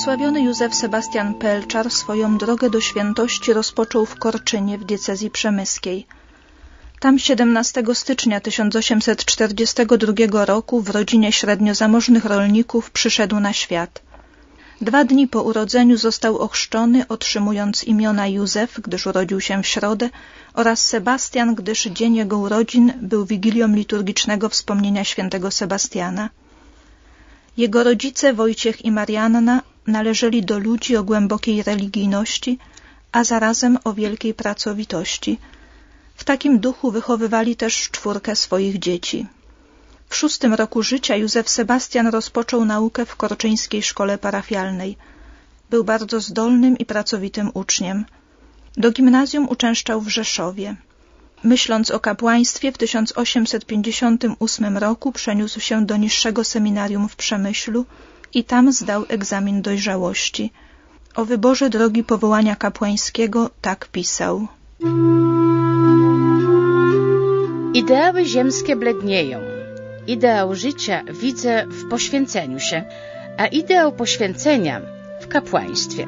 Błogosławiony Józef Sebastian Pelczar swoją drogę do świętości rozpoczął w Korczynie w diecezji przemyskiej. Tam 17 stycznia 1842 roku w rodzinie średnio zamożnych rolników przyszedł na świat. 2 dni po urodzeniu został ochrzczony, otrzymując imiona Józef, gdyż urodził się w środę, oraz Sebastian, gdyż dzień jego urodzin był wigilią liturgicznego wspomnienia świętego Sebastiana. Jego rodzice, Wojciech i Marianna, należeli do ludzi o głębokiej religijności, a zarazem o wielkiej pracowitości. W takim duchu wychowywali też 4 swoich dzieci. W 6 roku życia Józef Sebastian rozpoczął naukę w korczyńskiej szkole parafialnej. Był bardzo zdolnym i pracowitym uczniem. Do gimnazjum uczęszczał w Rzeszowie. Myśląc o kapłaństwie, w 1858 roku przeniósł się do niższego seminarium w Przemyślu i tam zdał egzamin dojrzałości. O wyborze drogi powołania kapłańskiego tak pisał. Ideały ziemskie blednieją. Ideał życia widzę w poświęceniu się, a ideał poświęcenia w kapłaństwie.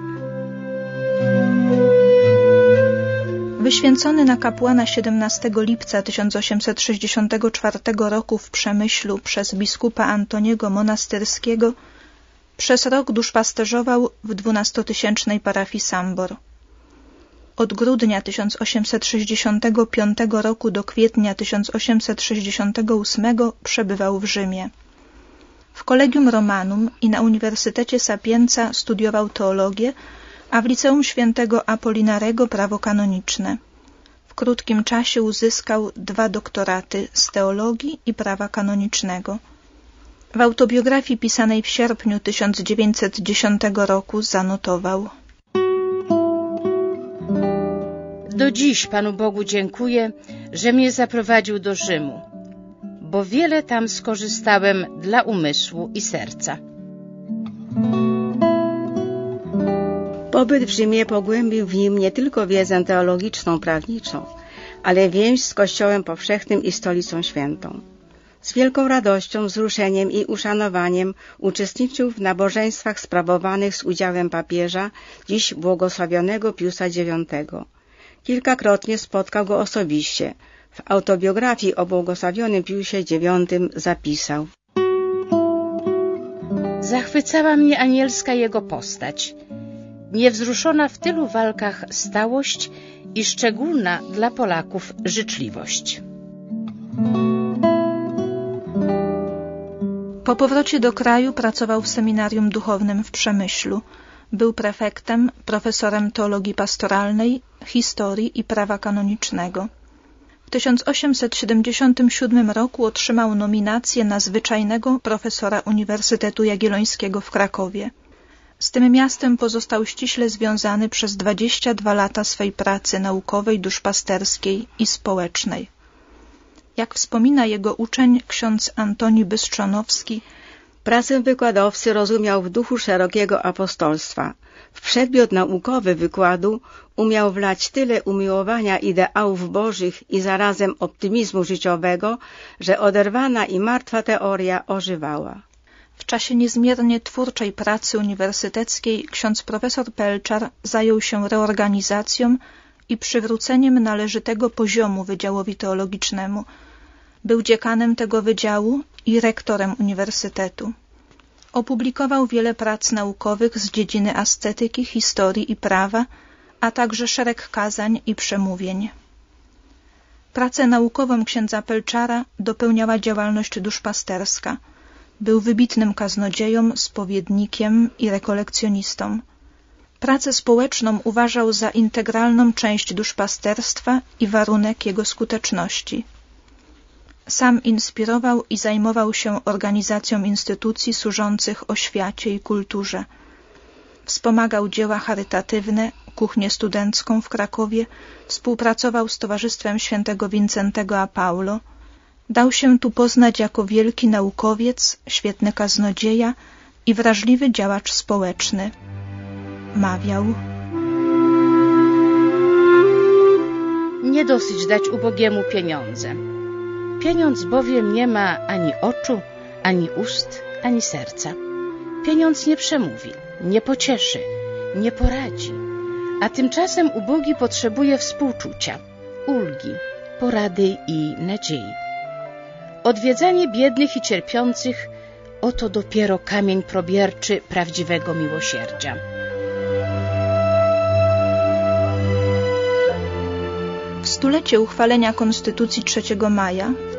Wyświęcony na kapłana 17 lipca 1864 roku w Przemyślu przez biskupa Antoniego Monastyrskiego, przez rok duszpasterzował w 12-tysięcznej parafii Sambor. Od grudnia 1865 roku do kwietnia 1868 przebywał w Rzymie. W Collegium Romanum i na Uniwersytecie Sapienza studiował teologię, a w Liceum Świętego Apolinarego prawo kanoniczne. W krótkim czasie uzyskał 2 doktoraty z teologii i prawa kanonicznego. W autobiografii pisanej w sierpniu 1910 roku zanotował: Do dziś Panu Bogu dziękuję, że mnie zaprowadził do Rzymu, bo wiele tam skorzystałem dla umysłu i serca. Pobyt w Rzymie pogłębił w nim nie tylko wiedzę teologiczną, prawniczą, ale więź z Kościołem powszechnym i Stolicą Świętą. Z wielką radością, wzruszeniem i uszanowaniem uczestniczył w nabożeństwach sprawowanych z udziałem papieża, dziś błogosławionego Piusa IX. Kilkakrotnie spotkał go osobiście. W autobiografii o błogosławionym Piusie IX zapisał: Zachwycała mnie anielska jego postać, niewzruszona w tylu walkach stałość i szczególna dla Polaków życzliwość. Po powrocie do kraju pracował w seminarium duchownym w Przemyślu. Był prefektem, profesorem teologii pastoralnej, historii i prawa kanonicznego. W 1877 roku otrzymał nominację na zwyczajnego profesora Uniwersytetu Jagiellońskiego w Krakowie. Z tym miastem pozostał ściśle związany przez 22 lata swej pracy naukowej, duszpasterskiej i społecznej. Jak wspomina jego uczeń ksiądz Antoni Bystrzonowski, pracę wykładowcy rozumiał w duchu szerokiego apostolstwa. W przedmiot naukowy wykładu umiał wlać tyle umiłowania ideałów bożych i zarazem optymizmu życiowego, że oderwana i martwa teoria ożywała. W czasie niezmiernie twórczej pracy uniwersyteckiej ksiądz profesor Pelczar zajął się reorganizacją i przywróceniem należytego poziomu Wydziałowi Teologicznemu. Był dziekanem tego wydziału i rektorem uniwersytetu. Opublikował wiele prac naukowych z dziedziny ascetyki, historii i prawa, a także szereg kazań i przemówień. Pracę naukową księdza Pelczara dopełniała działalność duszpasterska. Był wybitnym kaznodzieją, spowiednikiem i rekolekcjonistą. Pracę społeczną uważał za integralną część duszpasterstwa i warunek jego skuteczności. Sam inspirował i zajmował się organizacją instytucji służących oświacie i kulturze. Wspomagał dzieła charytatywne, kuchnię studencką w Krakowie, współpracował z Towarzystwem Świętego Wincentego a Paulo. Dał się tu poznać jako wielki naukowiec, świetny kaznodzieja i wrażliwy działacz społeczny. Mawiał: Nie dosyć dać ubogiemu pieniądze. Pieniądz bowiem nie ma ani oczu, ani ust, ani serca. Pieniądz nie przemówi, nie pocieszy, nie poradzi, a tymczasem ubogi potrzebuje współczucia, ulgi, porady i nadziei. Odwiedzanie biednych i cierpiących – oto dopiero kamień probierczy prawdziwego miłosierdzia. W stulecie uchwalenia Konstytucji 3 maja w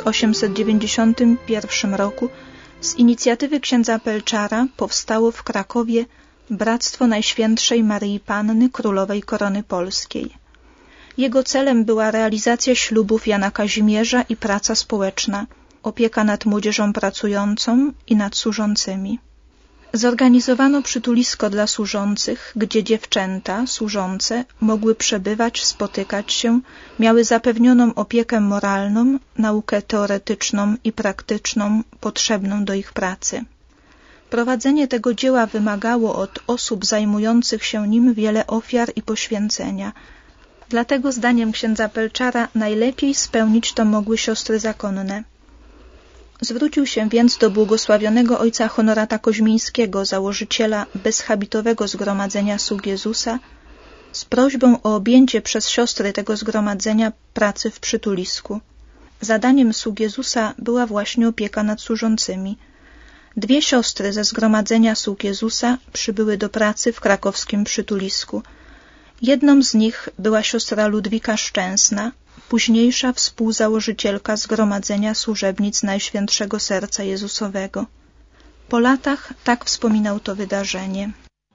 1891 roku z inicjatywy księdza Pelczara powstało w Krakowie Bractwo Najświętszej Maryi Panny Królowej Korony Polskiej. Jego celem była realizacja ślubów Jana Kazimierza i praca społeczna, opieka nad młodzieżą pracującą i nad służącymi. Zorganizowano przytulisko dla służących, gdzie dziewczęta służące mogły przebywać, spotykać się, miały zapewnioną opiekę moralną, naukę teoretyczną i praktyczną potrzebną do ich pracy. Prowadzenie tego dzieła wymagało od osób zajmujących się nim wiele ofiar i poświęcenia. Dlatego zdaniem księdza Pelczara najlepiej spełnić to mogły siostry zakonne. Zwrócił się więc do błogosławionego ojca Honorata Koźmińskiego, założyciela bezhabitowego Zgromadzenia Sług Jezusa, z prośbą o objęcie przez siostry tego zgromadzenia pracy w przytulisku. Zadaniem Sług Jezusa była właśnie opieka nad służącymi. 2 siostry ze Zgromadzenia Sług Jezusa przybyły do pracy w krakowskim przytulisku. Jedną z nich była siostra Ludwika Szczęsna, późniejsza współzałożycielka Zgromadzenia Służebnic Najświętszego Serca Jezusowego. Po latach tak wspominał to wydarzenie.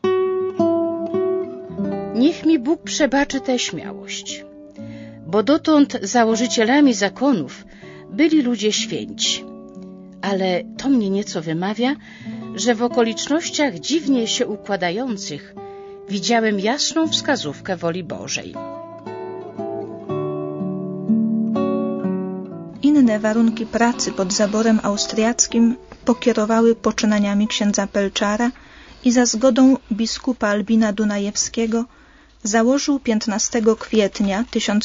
Niech mi Bóg przebaczy tę śmiałość, bo dotąd założycielami zakonów byli ludzie święci. Ale to mnie nieco wymawia, że w okolicznościach dziwnie się układających widziałem jasną wskazówkę woli Bożej. Inne warunki pracy pod zaborem austriackim pokierowały poczynaniami księdza Pelczara i za zgodą biskupa Albina Dunajewskiego założył 15 kwietnia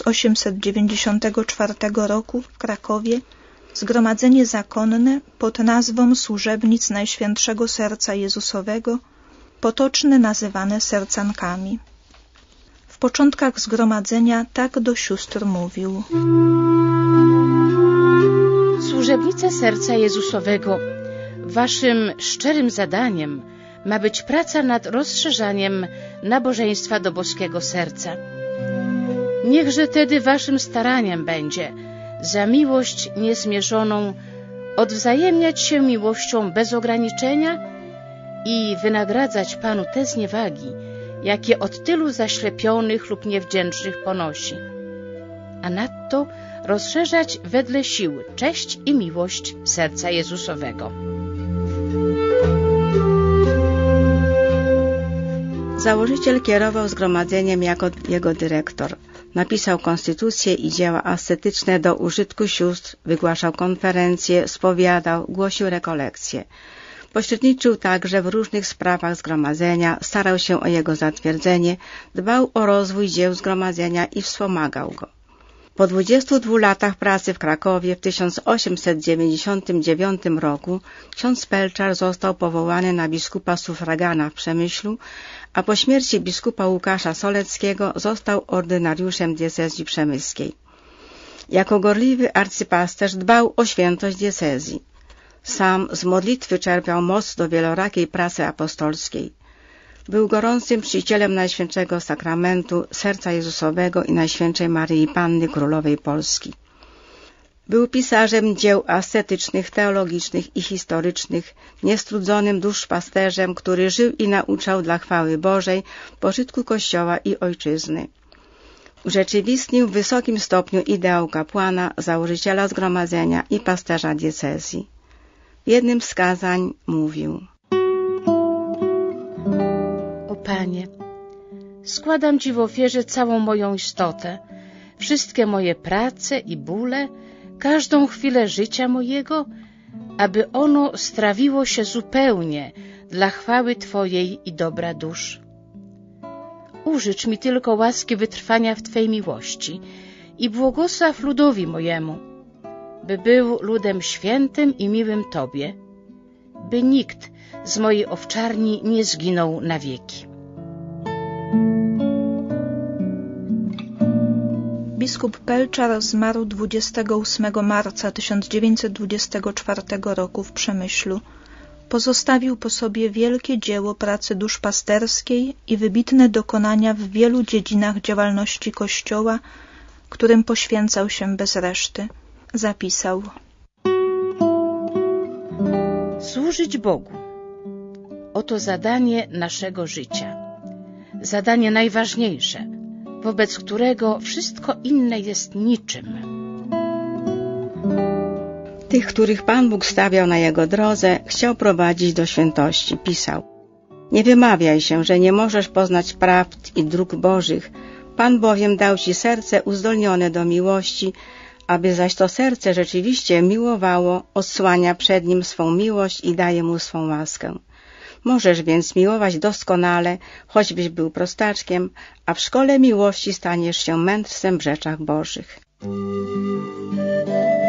1894 roku w Krakowie Zgromadzenie Zakonne pod nazwą Służebnic Najświętszego Serca Jezusowego, potocznie nazywane sercankami. W początkach zgromadzenia tak do sióstr mówił: Służebnice Serca Jezusowego, waszym szczerym zadaniem ma być praca nad rozszerzaniem nabożeństwa do boskiego serca. Niechże tedy waszym staraniem będzie za miłość niezmierzoną odwzajemniać się miłością bez ograniczenia i wynagradzać Panu te zniewagi, jakie od tylu zaślepionych lub niewdzięcznych ponosi, a nadto rozszerzać wedle sił cześć i miłość Serca Jezusowego. Założyciel kierował zgromadzeniem jako jego dyrektor. Napisał konstytucję i dzieła ascetyczne do użytku sióstr, wygłaszał konferencje, spowiadał, głosił rekolekcje. Pośredniczył także w różnych sprawach zgromadzenia, starał się o jego zatwierdzenie, dbał o rozwój dzieł zgromadzenia i wspomagał go. Po 22 latach pracy w Krakowie w 1899 roku ksiądz Pelczar został powołany na biskupa sufragana w Przemyślu, a po śmierci biskupa Łukasza Soleckiego został ordynariuszem diecezji przemyskiej. Jako gorliwy arcypasterz dbał o świętość diecezji. Sam z modlitwy czerpiał moc do wielorakiej pracy apostolskiej. Był gorącym czcicielem Najświętszego Sakramentu, Serca Jezusowego i Najświętszej Maryi Panny Królowej Polski. Był pisarzem dzieł ascetycznych, teologicznych i historycznych, niestrudzonym duszpasterzem, który żył i nauczał dla chwały Bożej, pożytku Kościoła i Ojczyzny. Urzeczywistnił w wysokim stopniu ideał kapłana, założyciela zgromadzenia i pasterza diecezji. W jednym z kazań mówił: O Panie, składam Ci w ofierze całą moją istotę, wszystkie moje prace i bóle, każdą chwilę życia mojego, aby ono strawiło się zupełnie dla chwały Twojej i dobra dusz. Użycz mi tylko łaski wytrwania w Twej miłości i błogosław ludowi mojemu, by był ludem świętym i miłym Tobie, by nikt z mojej owczarni nie zginął na wieki. Biskup Pelczar zmarł 28 marca 1924 roku w Przemyślu. Pozostawił po sobie wielkie dzieło pracy duszpasterskiej i wybitne dokonania w wielu dziedzinach działalności Kościoła, którym poświęcał się bez reszty. Zapisał: służyć Bogu. Oto zadanie naszego życia. Zadanie najważniejsze, wobec którego wszystko inne jest niczym. Tych, których Pan Bóg stawiał na jego drodze, chciał prowadzić do świętości. Pisał: nie wymawiaj się, że nie możesz poznać prawd i dróg Bożych. Pan bowiem dał ci serce uzdolnione do miłości, aby zaś to serce rzeczywiście miłowało, odsłania przed nim swą miłość i daje mu swą łaskę. Możesz więc miłować doskonale, choćbyś był prostaczkiem, a w szkole miłości staniesz się mędrcem w rzeczach Bożych.